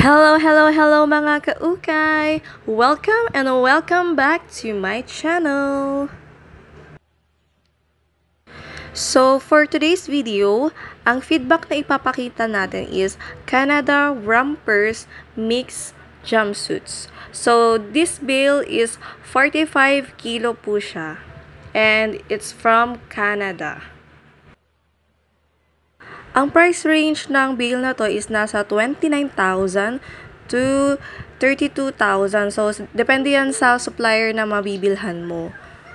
Hello mga kaukay! Welcome and welcome back to my channel! So, for today's video, ang feedback na ipapakita natin is Canada Rompers Mix Jumpsuits. So, this bale is 45 kilo po siya. And it's from Canada. Ang price range ng bale na to is nasa 29,000 to 32,000. So, depende yan sa supplier na mabibilhan mo.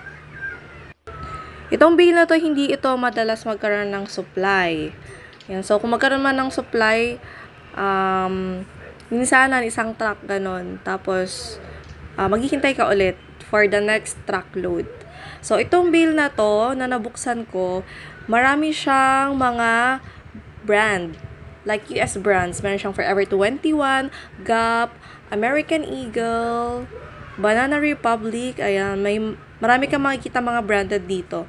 Itong bale na to, hindi ito madalas magkaroon ng supply. Yan. So, kung magkaroon man ng supply, minsanan isang truck ganon. Tapos, maghihintay ka ulit for the next truckload. So, itong bale na to, na nabuksan ko, marami siyang mga brand, like US brands. Meron siyang Forever 21, Gap, American Eagle, Banana Republic. Ayan, marami kang makikita mga branded dito.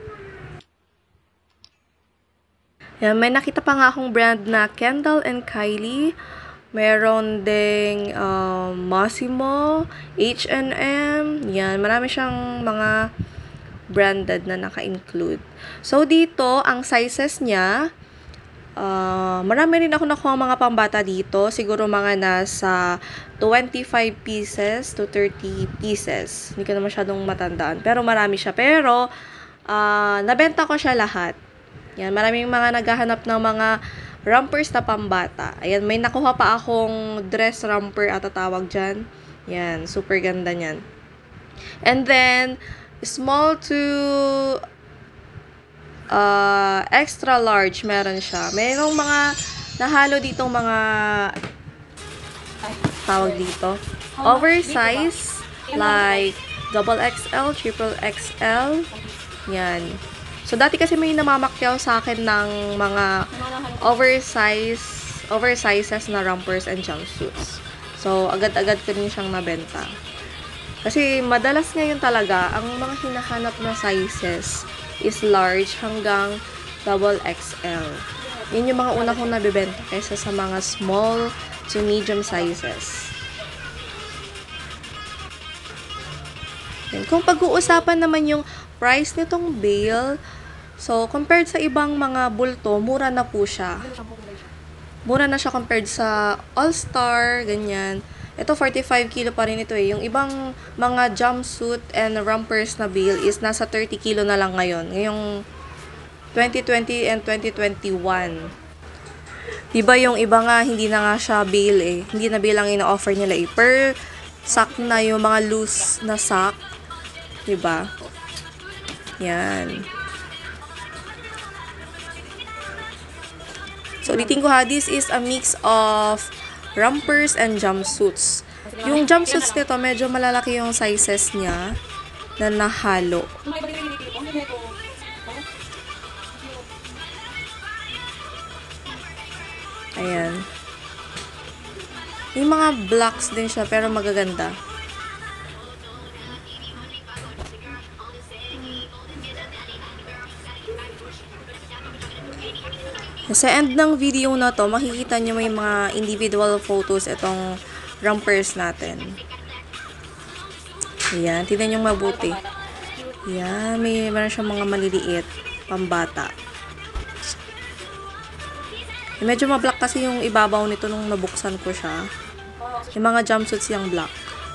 Ayan, may nakita pa nga akong brand na Kendall and Kylie. Meron ding Massimo, H&M. Yan, marami siyang mga branded na naka-include. So, dito, ang sizes niya, marami rin ako nakuha mga pambata dito. Siguro mga nasa 25 pieces to 30 pieces. Hindi ko na masyadong matandaan. Pero marami siya. Pero, nabenta ko siya lahat. Yan, maraming mga naghahanap ng mga rompers na pambata. Ayan, may nakuha pa akong dress romper at tatawag dyan. Yan, super ganda niyan. And then, small to extra large meron siya. Mayroong mga nahalo ditong mga tawag dito. Oversize, like double XL, triple XL. Yan. So, dati kasi may namamakyaw sa akin ng mga oversizes na rompers and jumpsuits. So, agad-agad ko rin siyang nabenta. Kasi, madalas ngayon talaga, ang mga hinahanap na sizes is large hanggang double XL. Yun yung mga una kong nabibenta kaysa sa mga small to medium sizes. Yan. Kung pag-uusapan naman yung price nitong bale, so, compared sa ibang mga bulto, mura na po siya. Mura na siya compared sa All-Star, ganyan. Ito, 45 kilo pa rin ito eh. Yung ibang mga jumpsuit and rompers na bale is nasa 30 kilo na lang ngayon. Ngayong 2020 and 2021. Diba yung iba nga, hindi na nga siya bale eh. Hindi na bale ang ina-offer nila eh. Per sack na yung mga loose na sack. Diba? Yan. So, ulitin ko ha, this is a mix of rompers and jumpsuits. Yung jumpsuits nito, medyo malalaki yung sizes niya na nahalo. Ayan. Yung mga blacks din siya, pero magaganda. Sa end ng video na to, makikita nyo may mga individual photos itong rompers natin. Ayan, tignan nyo mabuti. Ayan, meron siyang mga maliliit, pambata. Medyo ma-black kasi yung ibabaw nito nung nabuksan ko siya. Yung mga jumpsuits yung black.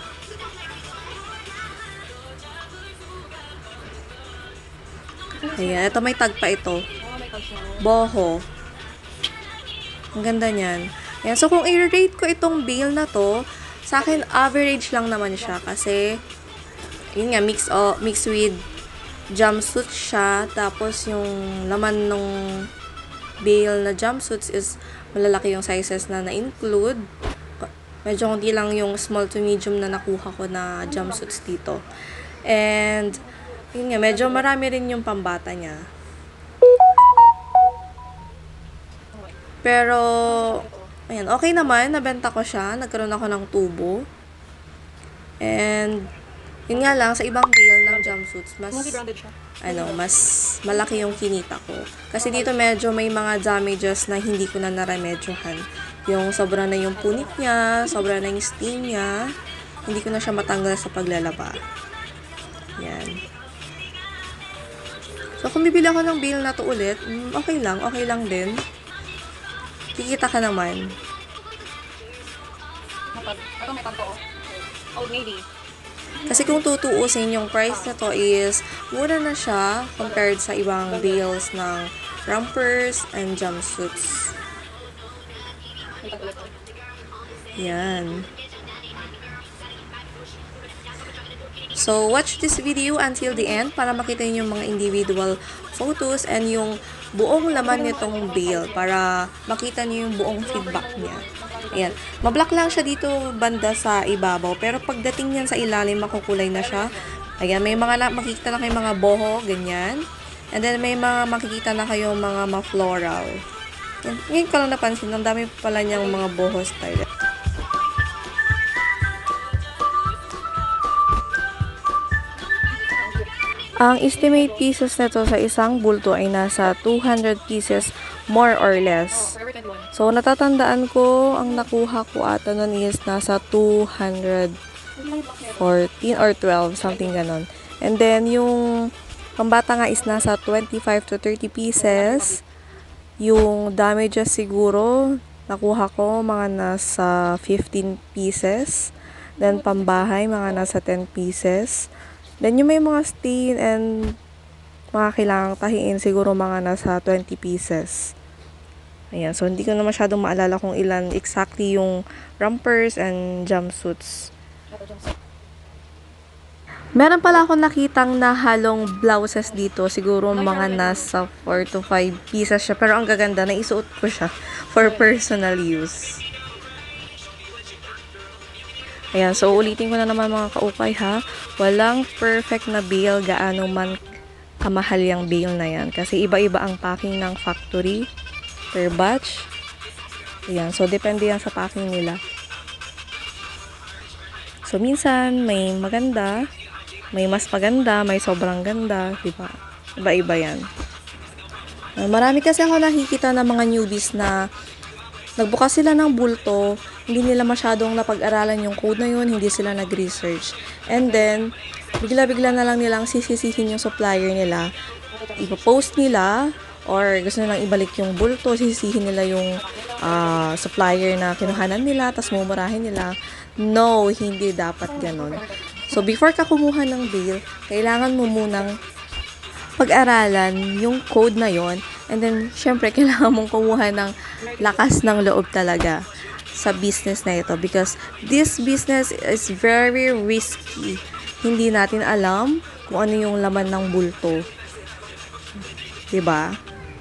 Ayan, ito may tag pa ito. Boho. Ang ganda niyan. Ayan, so kung i-rate ko itong bale na to, sa akin average lang naman siya kasi yun nga, mix with jumpsuit siya. Tapos yung laman nung bale na jumpsuits is malalaki yung sizes na na-include. Medyo hindi lang yung small to medium na nakuha ko na jumpsuits dito. And yun nga, medyo marami rin yung pambata niya. Pero, ayan, okay naman. Nabenta ko siya. Nagkaroon ako ng tubo. And, yun nga lang, sa ibang bale ng jumpsuits, mas malaki yung kinita ko. Kasi dito medyo may mga damages na hindi ko na naremedyohan. Yung sobra na yung punit niya, sobra na yung stain niya, hindi ko na siya matanggal sa paglalaba. Yan. So, kung bibili ako ng bail na to ulit, okay lang din. Kikita ka naman. Ito may tanto. Old Navy. Kasi kung tutuusin, yung price na to is mura na siya compared sa ibang bails ng rompers and jumpsuits. Yan. So, watch this video until the end para makita niyo yung mga individual photos and yung buong laman nitong bail para makita niyo yung buong feedback niya. Ayan. Mablock lang siya dito banda sa ibabaw. Pero pagdating niyan sa ilalim, makukulay na siya. Ayan. May mga makikita na kayo mga boho, ganyan. And then, may mga makikita na kayo mga ma-floral. Ngayon ko lang napansin, ang dami pala niyang mga boho style. Ang estimate pieces nito sa isang bulto ay nasa 200 pieces more or less. So, natatandaan ko, ang nakuha ko ata nun is nasa 214 or 12, something ganon. And then, yung pambata nga is nasa 25 to 30 pieces. Yung damages siguro, nakuha ko mga nasa 15 pieces. Then, pambahay, mga nasa 10 pieces. Then, yung may mga stain and mga kailangang tahiin, siguro mga nasa 20 pieces. Ayan. So, hindi ko na masyadong maalala kung ilan exactly yung rompers and jumpsuits. Meron pala akong nakitang nahalong blouses dito. Siguro mga nasa 4 to 5 pieces siya. Pero ang gaganda, naisuot ko siya for personal use. Ayan, so ulitin ko na naman mga kaukay ha. Walang perfect na bail gaano man kamahal yung bail na yan. Kasi iba-iba ang packing ng factory per batch. Ayan, so depende yan sa packing nila. So minsan may maganda, may mas maganda, may sobrang ganda, diba? Iba-iba yan. Marami kasi ako nakikita ng mga newbies na nagbukas sila ng bulto, hindi nila masyadong napag-aralan yung code na yun, hindi sila nag-research. And then, bigla-bigla na lang nilang sisisihin yung supplier nila. Ipo-post nila, or gusto nilang ibalik yung bulto, sisisihin nila yung supplier na kinuhanan nila, tapos mumurahin nila. No, hindi dapat ganon. So, before ka kumuha ng bail, kailangan mo munang pag-aralan yung code na yon. And then, syempre, kailangan mong kumuha ng lakas ng loob talaga sa business na ito. Because this business is very risky. Hindi natin alam kung ano yung laman ng bulto. Diba?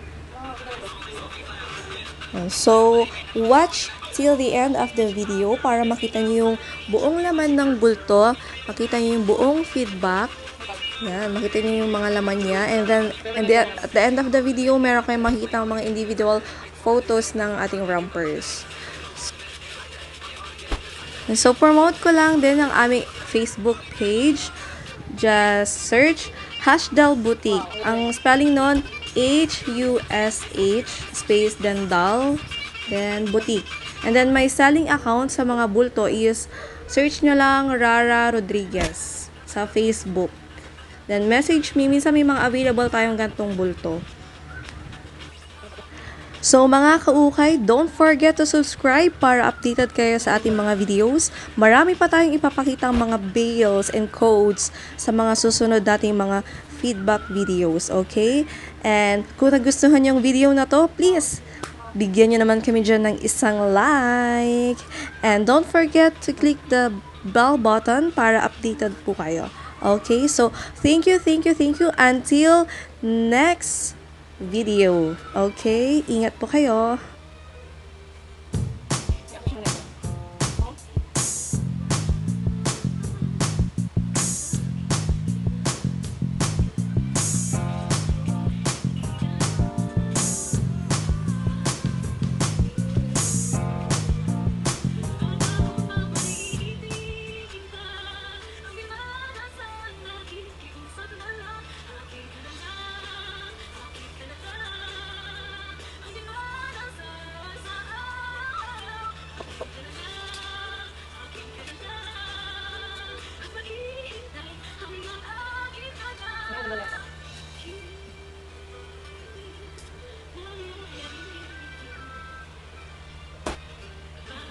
So, watch till the end of the video para makita niyo yung buong laman ng bulto, makita niyo yung buong feedback. Yan, makita niyo yung mga laman niya. And then, at the end of the video, meron kayong makikita ang mga individual photos ng ating rompers. So, promote ko lang din ang aming Facebook page. Just search Hashdal Boutique. Ang spelling nun, H-U-S-H space then Dal, then Boutique. And then, my selling account sa mga bulto is search nyo lang Rara Rodriguez sa Facebook. Then, message me. Minsan may mga available tayong gantong bulto. So, mga kaukay, don't forget to subscribe para updated kayo sa ating mga videos. Marami pa tayong ipapakita mga bails and codes sa mga susunod nating mga feedback videos, okay? And kung nagustuhan yung video na to, please, bigyan nyo naman kami dyan ng isang like. And don't forget to click the bell button para updated po kayo. Okay, so thank you. Until next video. Okay, ingat po kayo.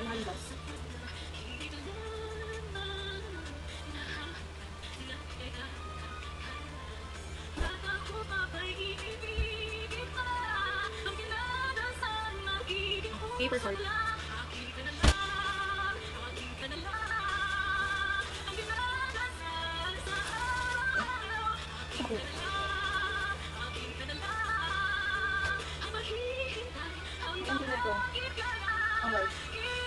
Mahaligas. Paper heart. Ako. Ang tulad ko. Ang large.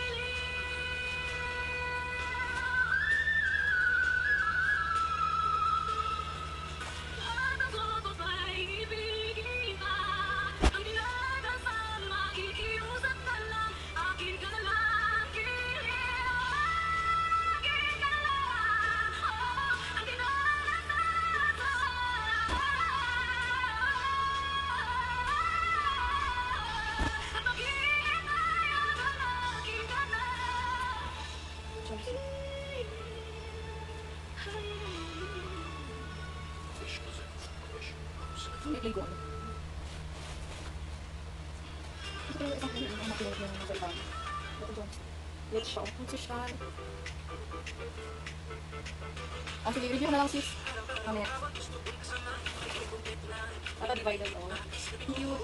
May ligo ako. Ito yung isang kanya ang makinig yung nasa ibang. Ito doon. Let's show. Let's show. Sige, review na lang sis. Mamaya. Ata divided ako. Cute.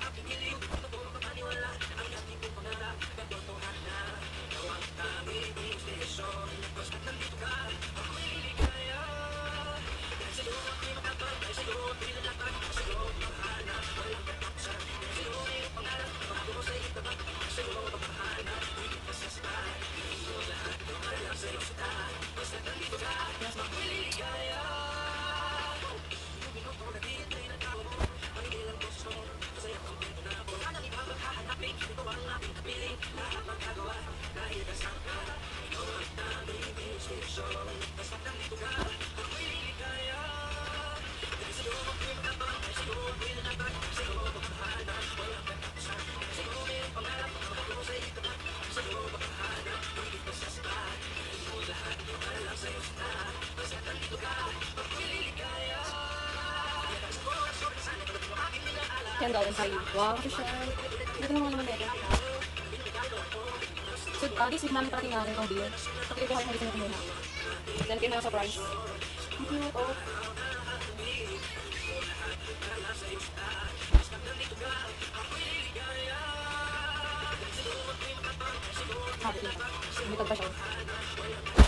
Kendall and Kylie. Wow, kasi siya. Ito naman naman ito. So, this week namin parating natin itong beer. So, ito kayo mag-isip na muna. Then, kayo na surprise. Thank you. Oh. Habit na. Umitag pa siya.